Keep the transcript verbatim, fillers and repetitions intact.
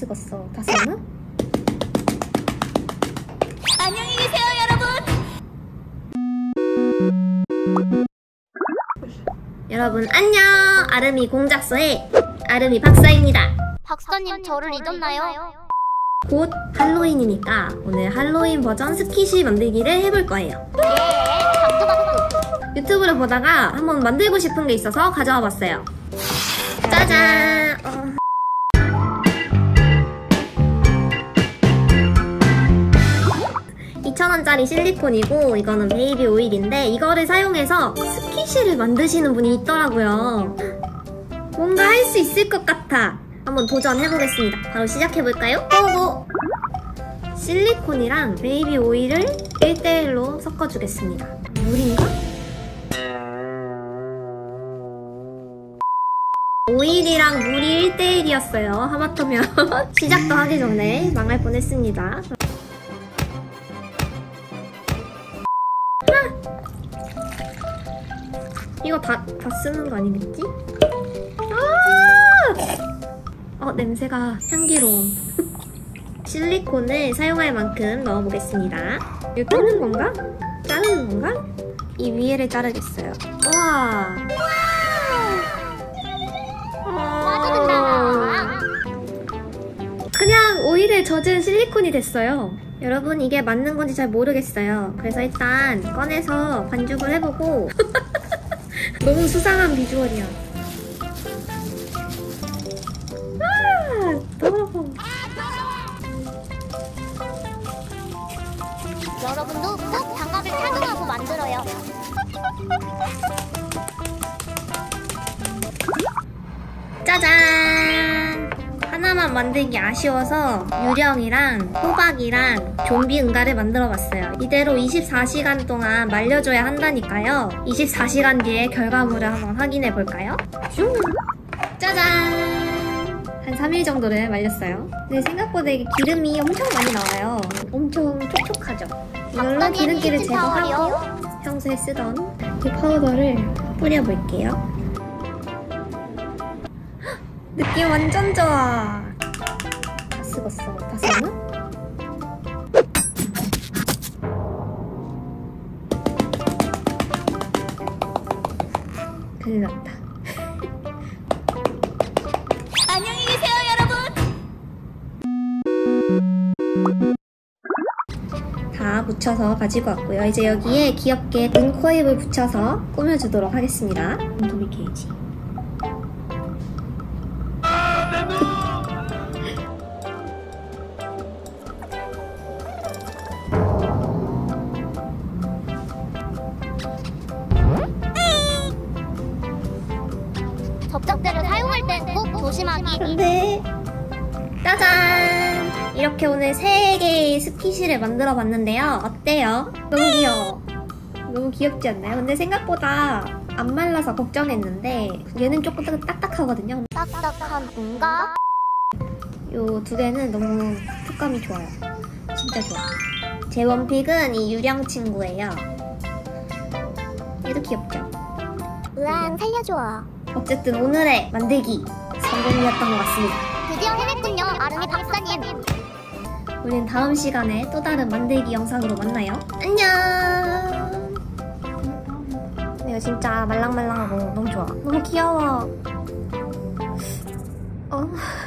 쓰겄어. 다 썼나? 안녕히 계세요, 여러분. 여러분 안녕. 아름이 공작소의 아름이 박사입니다. 박사님, 저를 잊었나요? 곧 할로윈이니까 오늘 할로윈 버전 스키시 만들기를 해볼 거예요. 예, 박수 박수. 유튜브를 보다가 한번 만들고 싶은 게 있어서 가져와 봤어요. 짜잔! 어. 이천 원짜리 실리콘이고 이거는 베이비 오일인데 이거를 사용해서 스키시를 만드시는 분이 있더라고요. 뭔가 할 수 있을 것 같아. 한번 도전해보겠습니다. 바로 시작해볼까요? 고고! 실리콘이랑 베이비 오일을 일 대 일로 섞어주겠습니다. 물인가? 오일이랑 물이 일 대 일이었어요. 하마터면 시작도 하기 전에 망할 뻔했습니다. 이거 다, 다 쓰는 거 아니겠지? 아! 어, 냄새가 향기로워. 실리콘을 사용할 만큼 넣어보겠습니다. 이거 뜯는 건가? 자르는 건가? 이 위에를 자르겠어요. 우와! 어... 그냥 오일에 젖은 실리콘이 됐어요. 여러분 이게 맞는 건지 잘 모르겠어요. 그래서 일단 꺼내서 반죽을 해보고 너무 수상한 비주얼이야. 아, 더러워. 여러분도 꼭 장갑을 착용하고 만들어요. 짜잔! 하나만 만들기 아쉬워서 유령이랑 호박이랑 좀비 응가를 만들어봤어요. 이대로 이십사 시간 동안 말려줘야 한다니까요. 이십사 시간 뒤에 결과물을 한번 확인해볼까요? 슝! 짜잔! 한 삼 일 정도를 말렸어요. 근데 생각보다 이게 기름이 엄청 많이 나와요. 엄청 촉촉하죠? 이걸로 기름기를 제거하고 평소에 쓰던 이 파우더를 뿌려볼게요. 느낌 완전 좋아. 다 쓰겄어. 다 썼나? 큰일 났다. 안녕히 계세요, 여러분. 다 붙여서 가지고 왔고요. 이제 여기에 귀엽게 눈코입을 붙여서 꾸며주도록 하겠습니다. 도미 케이지. 접착제를 사용할 땐 꼭 조심하기. 안돼. 짜잔! 이렇게 오늘 세 개의 스키시를 만들어 봤는데요. 어때요? 너무 귀여워. 너무 귀엽지 않나요? 근데 생각보다 안 말라서 걱정했는데 얘는 조금 딱딱하거든요. 딱딱한 뭔가? 요 두 개는 너무 촉감이 좋아요. 진짜 좋아. 제 원픽은 이 유령 친구예요. 얘도 귀엽죠? 으앙, 살려줘. 어쨌든 오늘의 만들기 성공이었던 것 같습니다. 드디어 해냈군요, 아름이 박사님. 우린 다음 시간에 또 다른 만들기 영상으로 만나요. 안녕! 이거 진짜 말랑말랑하고 너무 좋아. 너무 귀여워. 어...